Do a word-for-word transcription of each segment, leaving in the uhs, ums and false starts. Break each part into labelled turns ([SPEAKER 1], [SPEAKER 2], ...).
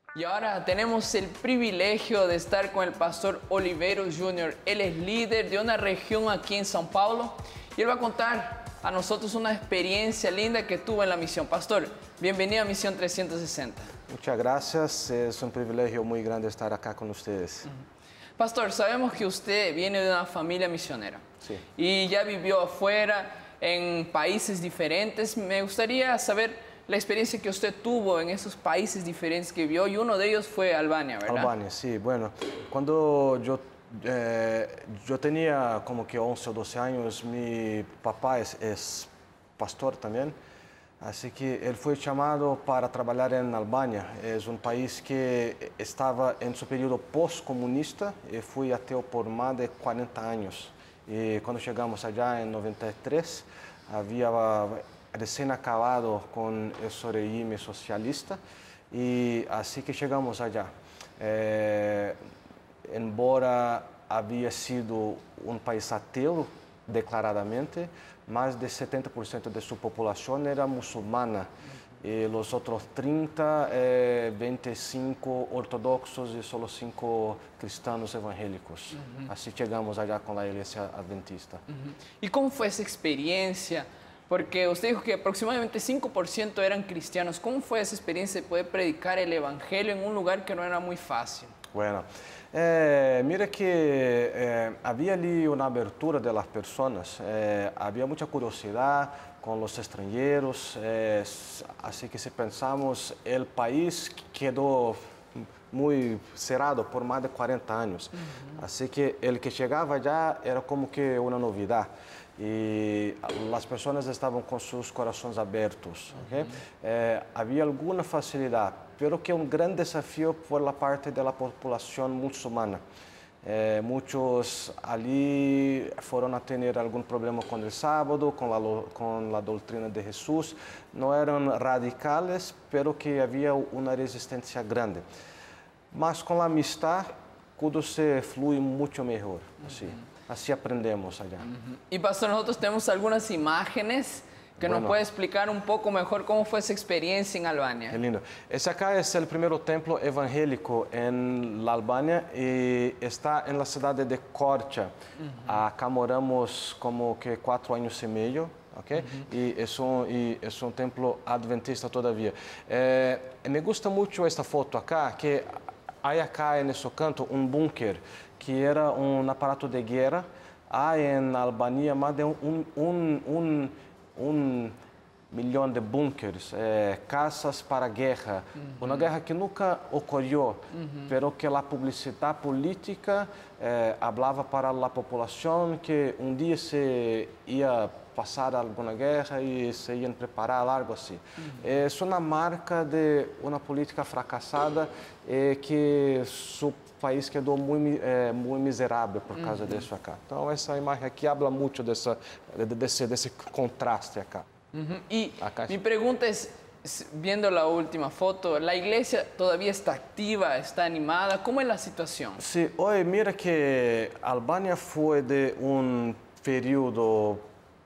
[SPEAKER 1] Y ahora tenemos el privilegio de estar con el pastor Oliveros junior Él es líder de una región aquí en São Paulo y él va a contar a nosotros una experiencia linda que tuvo en la misión. Pastor, bienvenido a Misión trescientos sesenta.
[SPEAKER 2] Muchas gracias, es un privilegio muy grande estar acá con ustedes.
[SPEAKER 1] Pastor, sabemos que usted viene de una familia misionera.
[SPEAKER 2] Sí.
[SPEAKER 1] Y ya vivió afuera en países diferentes. Me gustaría saber la experiencia que usted tuvo en esos países diferentes que vivió, y uno de ellos fue Albania, ¿verdad?
[SPEAKER 2] Albania, sí. Bueno, cuando yo, eh, yo tenía como que once o doce años, mi papá es, es pastor también, así que él fue llamado para trabajar en Albania. Es un país que estaba en su periodo post-comunista y fui ateo por más de cuarenta años. Y cuando llegamos allá en noventa y tres, había recién acabado con el régimen socialista y así que llegamos allá. Eh, embora había sido un país ateo declaradamente, más de setenta por ciento de su población era musulmana y los otros treinta, eh, veinticinco ortodoxos y solo cinco cristianos evangélicos. Uh-huh. Así llegamos allá con la iglesia adventista.
[SPEAKER 1] Uh-huh. ¿Y cómo fue esa experiencia? Porque usted dijo que aproximadamente cinco por ciento eran cristianos. ¿Cómo fue esa experiencia de poder predicar el evangelio en un lugar que no era muy fácil?
[SPEAKER 2] Bueno, eh, mira que eh, había allí una abertura de las personas, eh, había mucha curiosidad con los extranjeros, eh, así que si pensamos, el país quedó muy cerrado por más de cuarenta años, uh-huh. Así que el que llegaba allá era como que una novedad. Y las personas estaban con sus corazones abiertos. ¿Okay? Uh-huh. eh, había alguna facilidad, pero que un gran desafío por la parte de la población musulmana. Eh, muchos allí fueron a tener algún problema con el sábado, con la, con la doctrina de Jesús. No eran radicales, pero que había una resistencia grande. Mas con la amistad, todo se fluye mucho mejor. Así. Uh-huh. Así aprendemos allá.
[SPEAKER 1] Uh-huh. Y pastor, nosotros tenemos algunas imágenes que bueno, nos puede explicar un poco mejor cómo fue esa experiencia en Albania.
[SPEAKER 2] Qué lindo. Ese acá es el primer templo evangélico en la Albania y está en la ciudad de Korça. Uh-huh. Acá moramos como que cuatro años y medio. Okay? Uh-huh. y, es un, y es un templo adventista todavía. Eh, me gusta mucho esta foto acá, que hay acá en ese canto un búnker que era un aparato de guerra. Hay en Albania más de un, un, un, un millón de búnkers, eh, casas para guerra. Uh-huh. Una guerra que nunca ocurrió, uh-huh. pero que la publicidad política eh, hablaba para la población que un día se iba pasar alguna guerra y se iban a preparar algo así. Uh-huh. Es una marca de una política fracasada eh, que su país quedou muito, é, muito miserável por causa uhum. disso acá. Então, essa imagem aqui habla muito dessa, desse, desse contraste acá.
[SPEAKER 1] Uhum. Y acá mi pregunta es, viendo la última foto, ¿la iglesia todavía está activa, está animada? ¿Cómo es la situación?
[SPEAKER 2] Sí, hoy mira que Albania fue de un período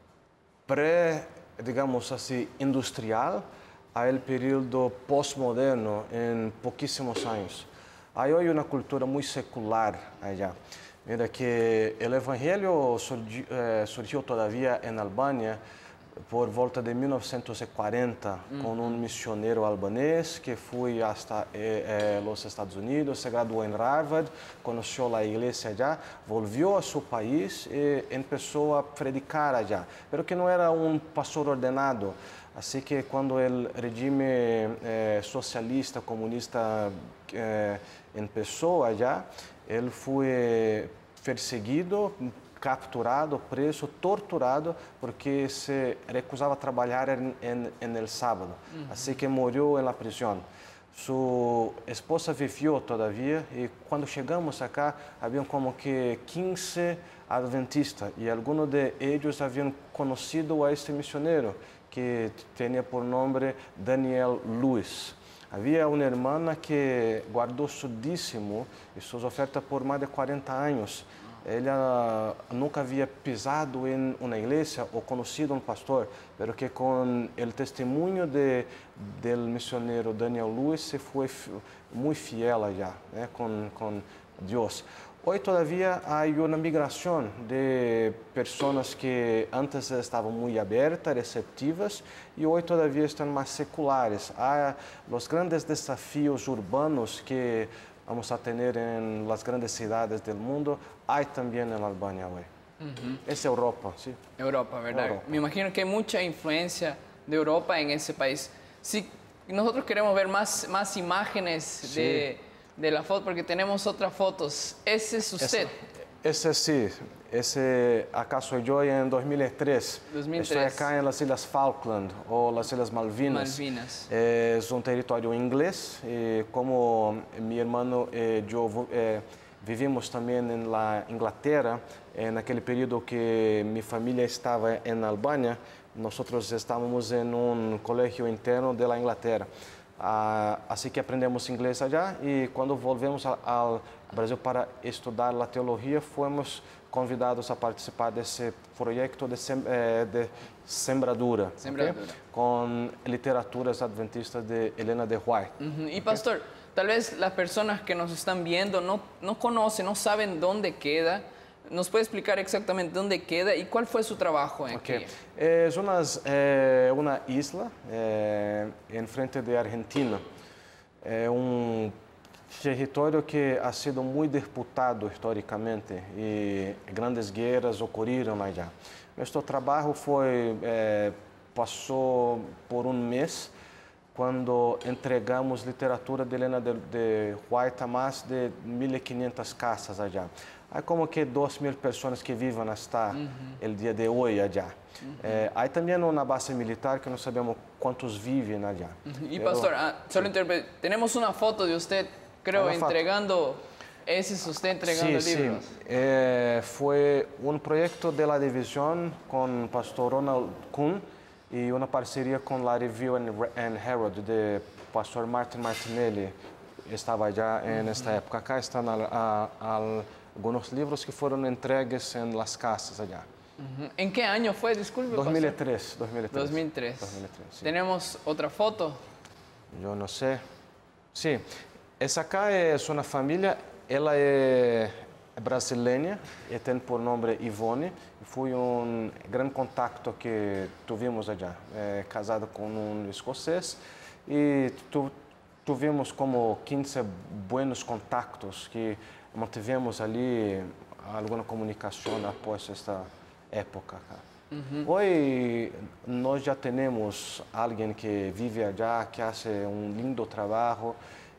[SPEAKER 2] pré, digamos así, industrial a el período postmoderno en poquísimos años. Hay hoy una cultura muy secular allá. Mira que el evangelio surgió, eh, surgió todavía en Albania por volta de mil novecientos cuarenta, mm. con un misionero albanés que fue hasta eh, eh, los Estados Unidos, se graduó en Harvard, conoció la iglesia allá, volvió a su país y empezó a predicar allá, pero que no era un pastor ordenado. Así que cuando el régimen eh, socialista, comunista eh, empezó allá, él fue perseguido, capturado, preso, torturado, porque se recusaba a trabajar en, en, en el sábado. Uh-huh. Así que murió en la prisión. Su esposa vivió todavía y cuando llegamos acá, habían como que quince adventistas y algunos de ellos habían conocido a este misionero que tenía por nombre Daniel Luis. Había una hermana que guardó su dízimo y sus ofertas por más de cuarenta años ella nunca había pisado en una iglesia o conocido a un pastor, pero que con el testimonio de, del misionero Daniel Lewis se fue muy fiel allá, ¿eh? con, con Dios. Hoy todavía hay una migración de personas que antes estaban muy abiertas, receptivas, y hoy todavía están más seculares. Hay los grandes desafíos urbanos que vamos a tener en las grandes ciudades del mundo, hay también en Albania hoy. Uh-huh. Es Europa, sí.
[SPEAKER 1] Europa, ¿verdad?
[SPEAKER 2] Europa.
[SPEAKER 1] Me imagino que hay mucha influencia de Europa en ese país. Si nosotros queremos ver más, más imágenes sí. de... de la foto, porque tenemos otras fotos. ¿Ese es usted?
[SPEAKER 2] Ese, ese sí, ese acá soy yo en dos mil tres.
[SPEAKER 1] dos mil tres.
[SPEAKER 2] Estoy acá en las Islas Falkland o las Islas Malvinas.
[SPEAKER 1] Malvinas.
[SPEAKER 2] Eh, es un territorio inglés y como mi hermano y eh, yo eh, vivimos también en la Inglaterra, en aquel periodo que mi familia estaba en Albania, nosotros estábamos en un colegio interno de la Inglaterra. Ah, así que aprendemos inglés allá y cuando volvemos al Brasil para estudar la teología, fuimos convidados a participar de ese proyecto de, sem, eh, de sembradura,
[SPEAKER 1] sembradura.
[SPEAKER 2] ¿Okay? Con literaturas adventistas de Elena de White.
[SPEAKER 1] Uh-huh. Y pastor, ¿okay? Tal vez las personas que nos están viendo no, no conocen, no saben dónde queda. ¿Nos puede explicar exactamente dónde queda y cuál fue su trabajo en
[SPEAKER 2] okay.
[SPEAKER 1] aquí?
[SPEAKER 2] Es una, eh, una isla eh, en frente de Argentina. Es un territorio que ha sido muy disputado históricamente y grandes guerras ocurrieron allá. Nuestro trabajo fue, eh, pasó por un mes cuando entregamos literatura de Elena de, de White a más de mil quinientas casas allá. Hay como que dos mil personas que viven hasta uh-huh. el día de hoy allá. Uh-huh. eh, hay también una base militar que no sabemos cuántos viven allá.
[SPEAKER 1] Uh-huh. Y pero, pastor, ah, solo sí. tenemos una foto de usted, creo, entregando, ese es usted entregando
[SPEAKER 2] sí,
[SPEAKER 1] libros.
[SPEAKER 2] Sí. Eh, fue un proyecto de la división con pastor Ronald Kuhn y una parcería con la Review and, and Herald de pastor Martin Martinelli. Estaba allá en uh-huh. esta época. Acá están al, a, al algunos libros que fueron entregues en las casas allá.
[SPEAKER 1] Uh-huh. ¿En qué año fue? Disculpe,
[SPEAKER 2] dos mil tres. dos mil tres.
[SPEAKER 1] dos mil tres.
[SPEAKER 2] dos mil tres sí.
[SPEAKER 1] ¿Tenemos otra foto?
[SPEAKER 2] Yo no sé. Sí, esa acá es una familia, ella es brasileña y tiene por nombre Ivone. Fue un gran contacto que tuvimos allá, eh, casada con un escocés y tu, tuvimos como quince buenos contactos que mantivemos ali alguma comunicação após esta época. Uh-huh. Hoy nós já temos alguém que vive allá, que faz um lindo trabalho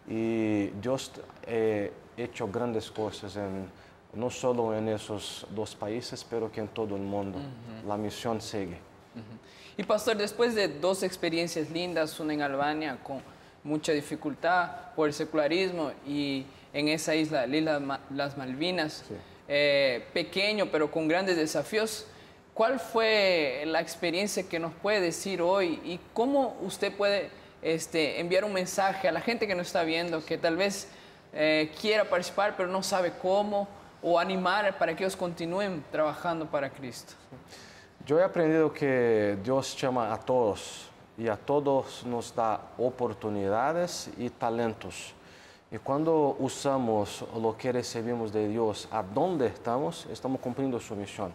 [SPEAKER 2] e Deus ha hecho grandes coisas em não só em esses dois países, pero que em todo o mundo. Uh-huh. A missão segue.
[SPEAKER 1] Uh-huh. E pastor, depois de duas experiências lindas, uma em Albania com muita dificuldade por secularismo e en esa isla, las Malvinas, sí. eh, pequeño pero con grandes desafíos. ¿Cuál fue la experiencia que nos puede decir hoy y cómo usted puede este, enviar un mensaje a la gente que nos está viendo, que tal vez eh, quiera participar pero no sabe cómo, o animar para que ellos continúen trabajando para Cristo?
[SPEAKER 2] Yo he aprendido que Dios llama a todos y a todos nos da oportunidades y talentos. Y cuando usamos lo que recibimos de Dios, a donde estamos, estamos cumpliendo su misión.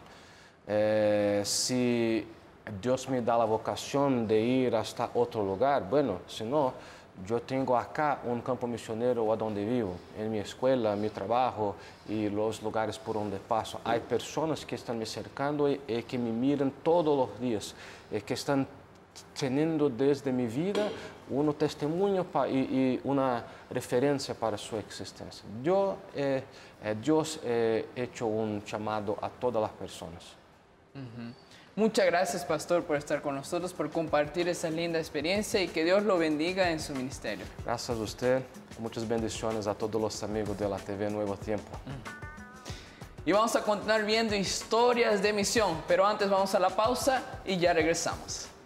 [SPEAKER 2] Eh, si Dios me da la vocación de ir hasta otro lugar, bueno, si no, yo tengo acá un campo misionero a donde vivo, en mi escuela, mi trabajo y los lugares por donde paso. Hay personas que están me cercando y, y que me miran todos los días, y que están teniendo desde mi vida un testimonio pa, y, y una referencia para su existencia. Yo, eh, eh, Dios ha hecho un llamado a todas las personas.
[SPEAKER 1] Uh-huh. Muchas gracias, pastor, por estar con nosotros, por compartir esa linda experiencia y que Dios lo bendiga en su ministerio.
[SPEAKER 2] Gracias a usted. Muchas bendiciones a todos los amigos de la T V Nuevo Tiempo.
[SPEAKER 1] Uh-huh. Y vamos a continuar viendo historias de misión, pero antes vamos a la pausa y ya regresamos.